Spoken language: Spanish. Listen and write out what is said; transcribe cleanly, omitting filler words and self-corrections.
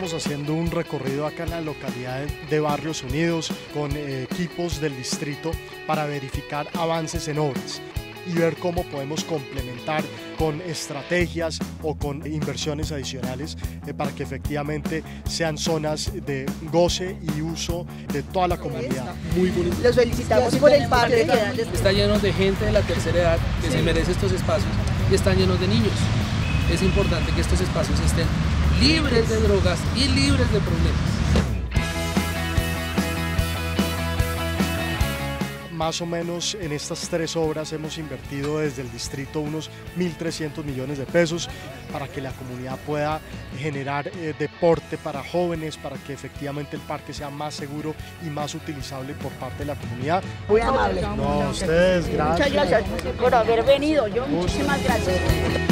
estamos haciendo un recorrido acá en la localidad de Barrios Unidos con equipos del distrito para verificar avances en obras y ver cómo podemos complementar con estrategias o con inversiones adicionales para que efectivamente sean zonas de goce y uso de toda la comunidad. Muy bonito. Los felicitamos por el parque. Está lleno de gente de la tercera edad que se merece estos espacios y están llenos de niños. Es importante que estos espacios estén libres de drogas y libres de problemas. Más o menos en estas 3 obras hemos invertido desde el distrito unos 1.300 millones de pesos para que la comunidad pueda generar deporte para jóvenes, para que efectivamente el parque sea más seguro y más utilizable por parte de la comunidad. Muy amable. No, ustedes, gracias. Muchas gracias por haber venido. Muchísimas gracias.